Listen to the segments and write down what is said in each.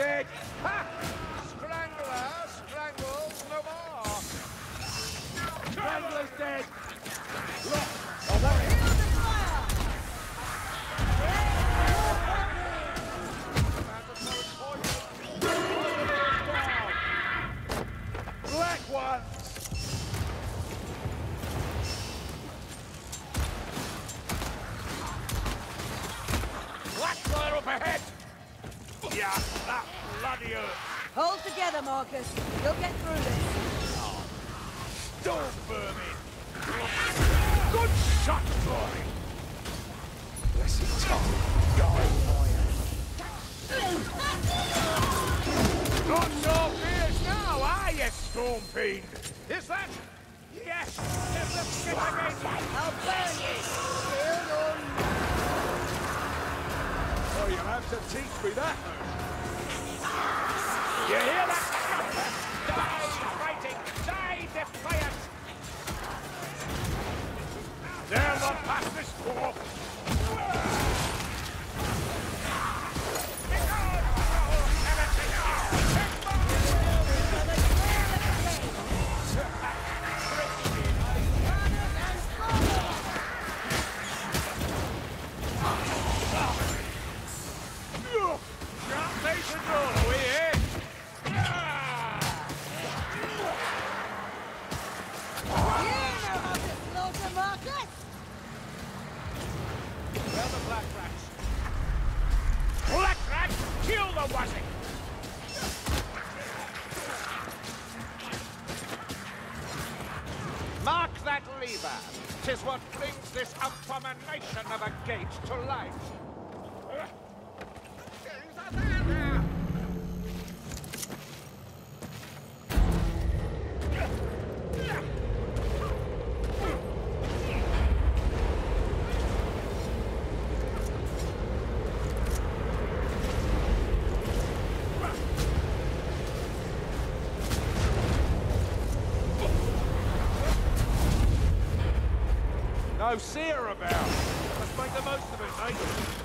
dead! Ha! Strangler strangles no more! Strangler's dead! Look! I want it! Black ones! Black fire up ahead! Yeah, that bloody earth! Hold together, Marcus. You'll get through this. Storm vermin! Good shot, boy! Blessed tongue, die Not so fierce now, are you, Storm Fiend? Is that? Yes! There's the shit again! I'll burn you! Shield or Oh, you'll have to teach me that. You hear that? Die fighting! Die defiant! They'll not pass this door! Mark that lever. 'Tis what brings this abomination of a gate to life. No seer about. Let's make the most of it, mate.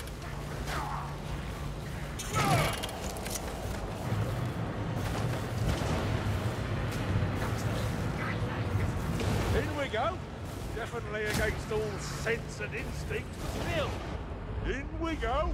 In we go. Definitely against all sense and instinct, but still. In we go.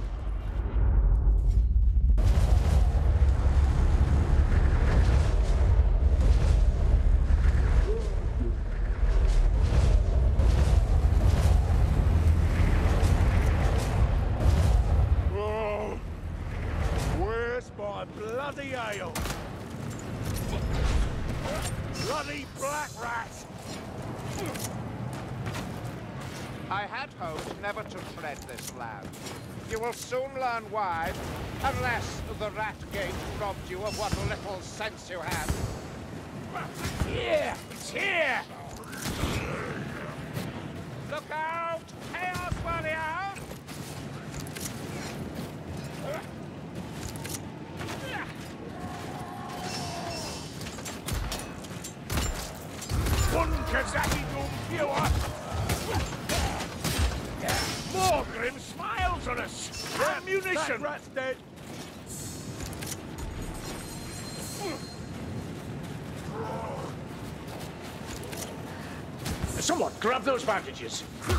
Bloody ale! Bloody black rat! I had hoped never to tread this land. You will soon learn why, unless the rat gate robbed you of what little sense you had. Here! It's here! Look out! Chaos warrior! One Kazaki Doom viewer! More grim smiles on us! Ammunition! That rat's dead! Someone grab those bandages!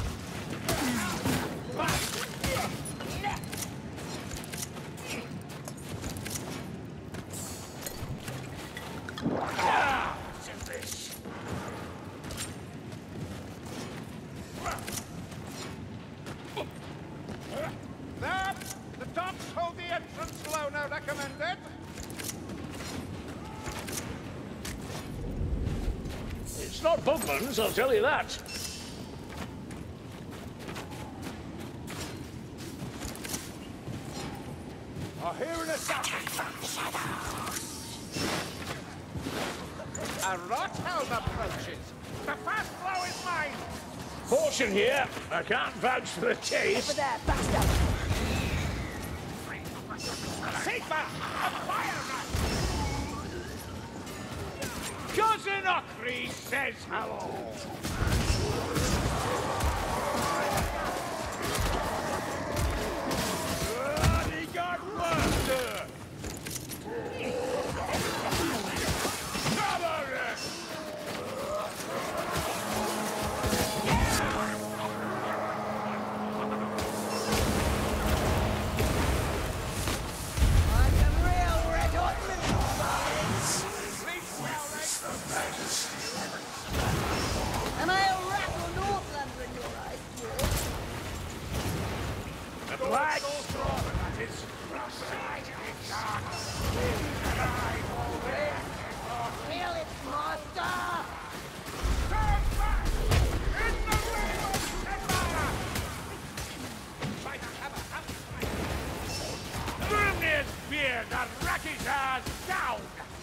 It's not Bugman's, I'll tell you that. I hear an assassin from the shadows. A Rothelm approaches. The first blow is mine. Caution here. I can't vouch for the taste. over there, bastard! Sigma! A fire rat! Cousin Ockrey says hello! Bloody godmaster! Am I a rat or Northlander in your eyes, dwarf? The black Northlander, that is. Feel it, master! Turn back! In the name of Shemara! Grimnir's beard, the Rakizar's down!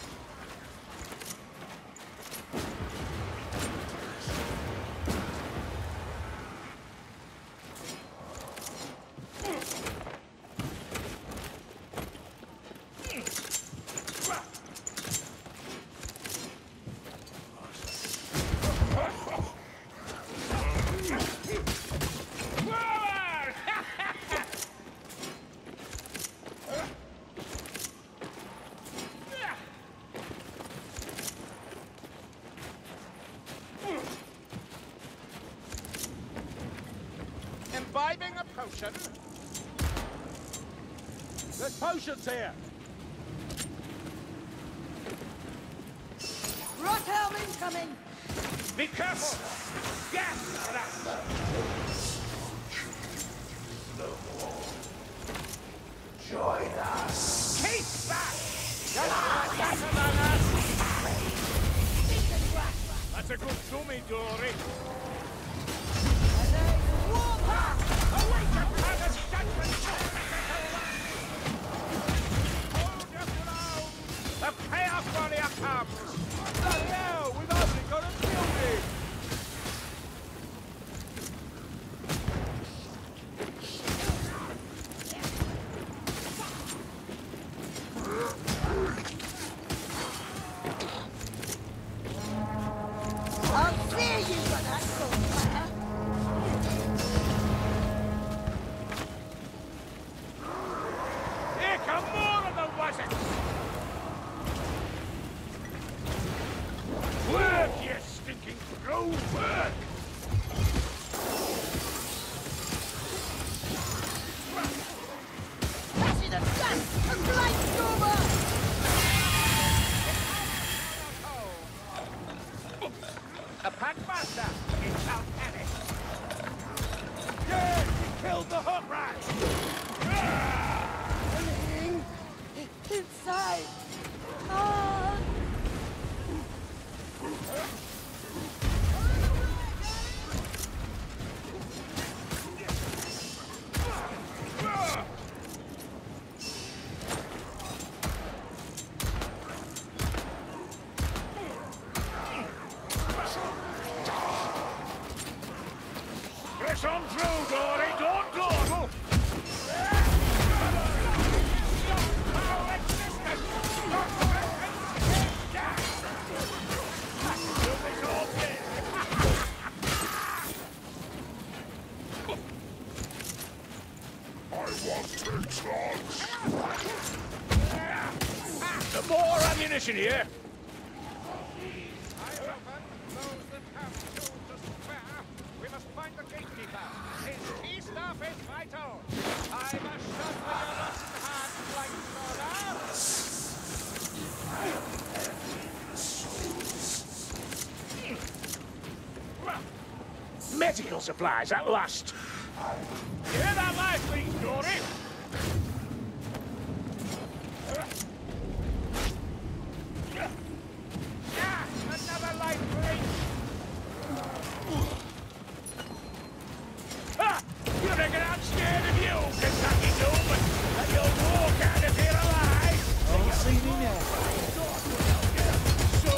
Imbibing a potion? There's potions here! Rothelm incoming! Be careful! Gas rats! Join us! Keep back! You're not better than us! That's a good dummy, Dory. Await your father's judgment! Hold your ground! The Chaos Warrior comes! Bloody hell! We've only got a building! I'll see you for that, Goldfire! Here come more of the Wazzicks! Work, you stinking crow, work! Passing the gun! A blight stormer! A Packmaster! It shall perish! Yeah, you killed the hot rat! Inside! Ah! Press on through, Dory! Don't dawdle! Some more ammunition here! I open those that have tools to spare. We must find the gatekeeper. His key staff is vital. I must shut with your rotten hands like soda. Medical supplies at last! You hear that light, please, Dory? Ah, another light break. Ha! You reckon I'm scared of you, Kentucky Doom? That you'll walk out of here alive? Oh, see me now. So...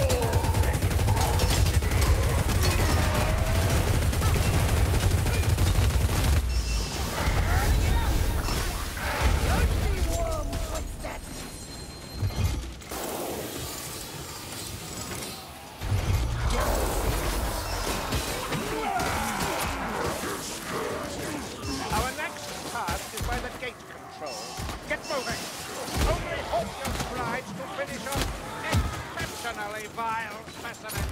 Our next task is by the gate control. Get moving. Only hope you're obliged to finish off exceptionally vile specimen.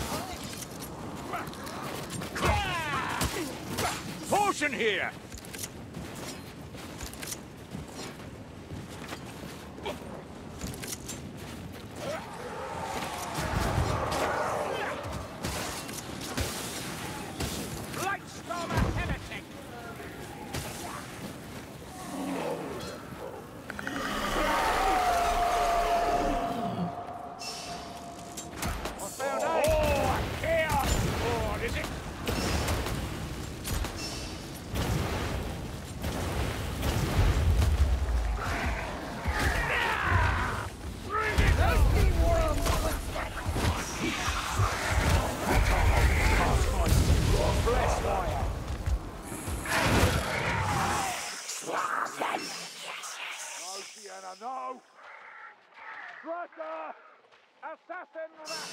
Potion here! no! Brother! Assassin rat!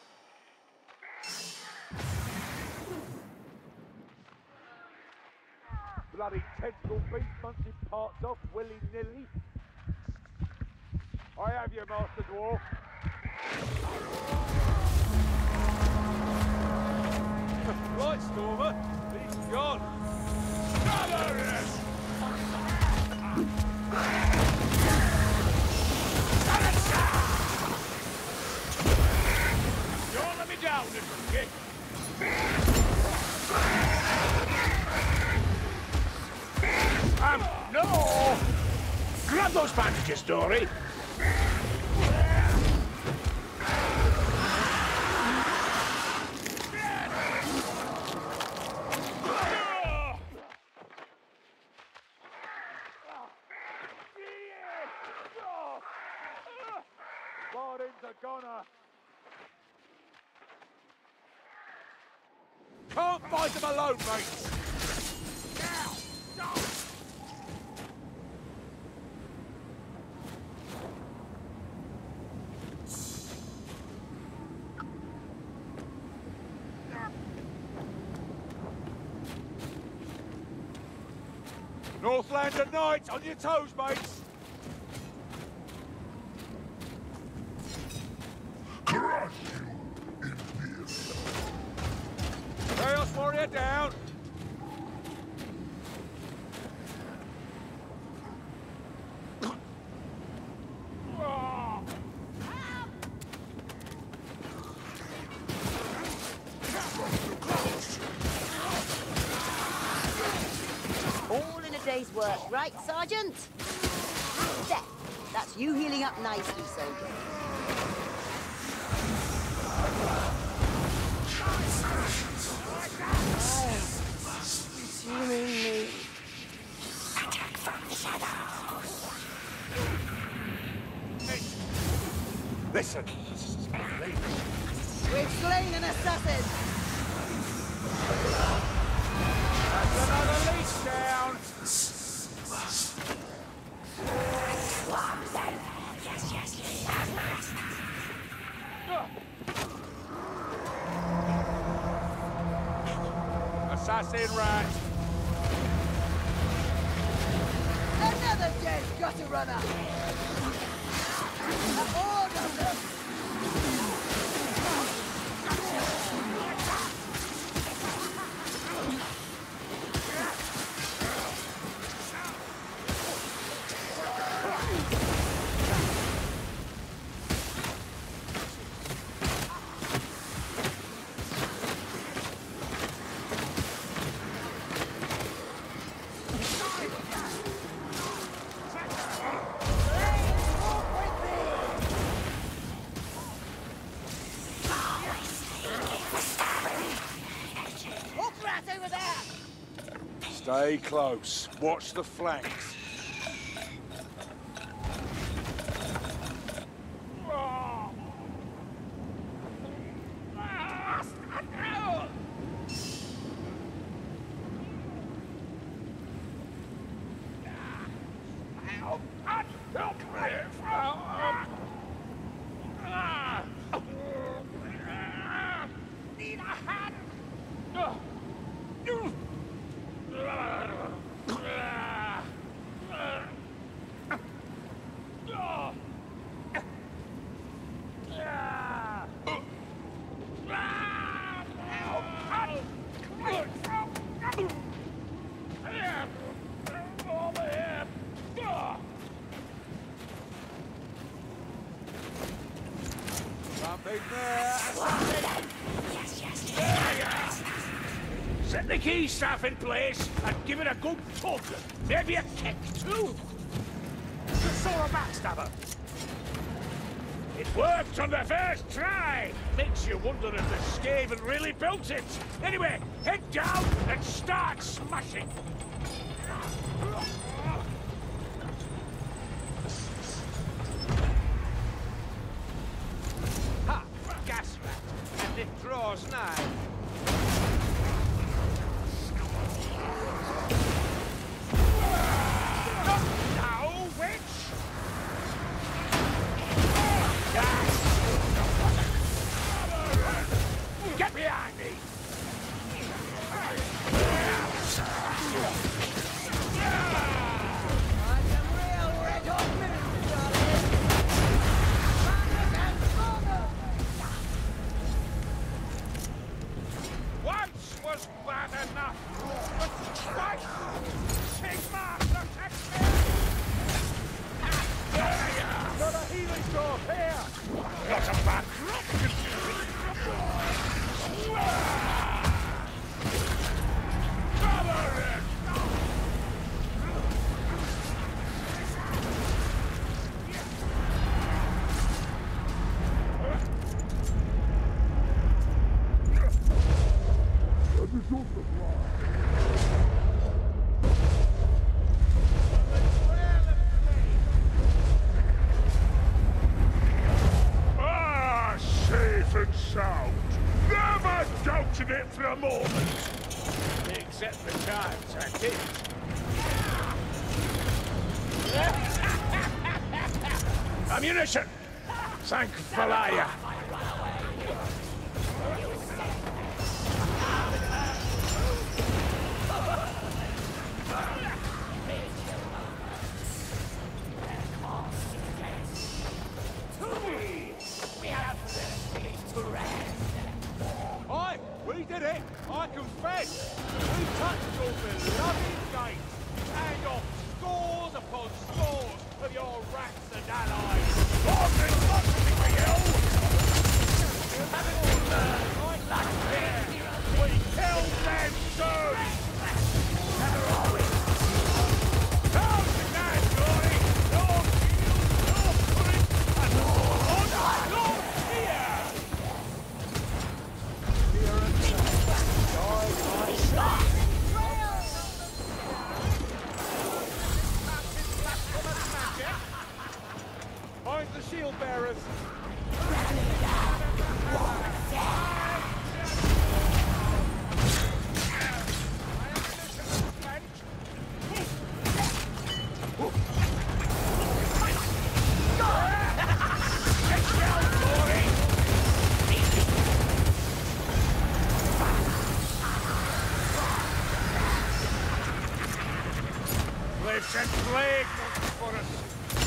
Bloody tentacle beast munching parts off willy-nilly. I have you, Master Dwarf. Right, Stormer. He's gone. Don't let me down, little kid. No! Grab those bandages, Dory. Bardin's a goner. Can't fight them alone, mate. Northlander Knights, on your toes, mates! Crush you in peace. Chaos Warrior down! All in a day's work, right, Sergeant? There. That's you healing up nicely, soldier. Consuming me. Attack from the shadows. Listen. We've slain an assassin. That's another leech down! Assassin rat! Another dead gutter runner. All of them. Over there! Stay close. Watch the flanks. Need a hand! Something there. Set the key staff in place and give it a good tug. Maybe a kick too. Just saw a backstabber. It worked on the first try. Makes you wonder if the Skaven really built it. Anyway, head down and start smashing. Ha! Gas rat! And it draws nigh. Now, witch! not a bad safe and sound. Never doubted it for a moment. Except the times I did. Ammunition! Thank Valaya. Aye, we did it. I confess. We touched your beloved gates and off scores upon scores of your rats and allies. We killed them soon! Find the shield bearers. They've sent plague for us.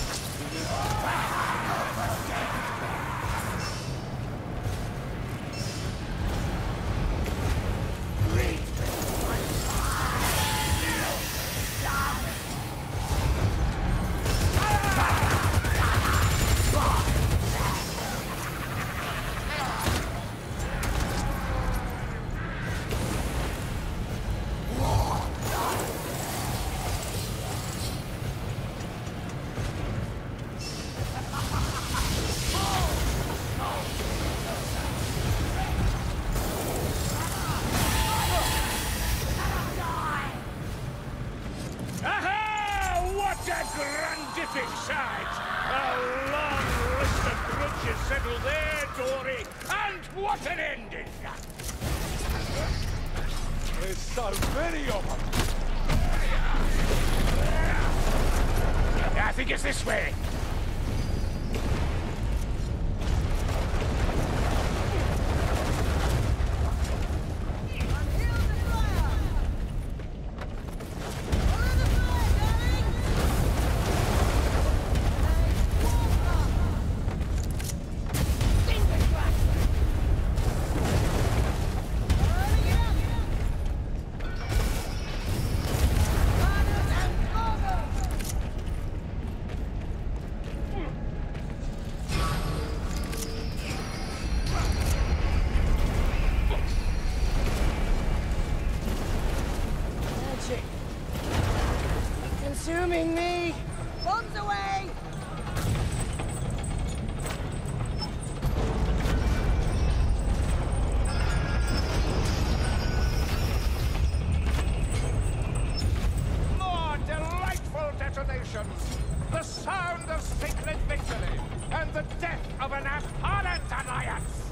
Grandific sight! A long list of grudges settled there, Dory, and what an ending! There's so many of them. I think it's this way. Consuming me! Bombs away! More delightful detonations. The sound of sacred victory and the death of an abhorrent alliance.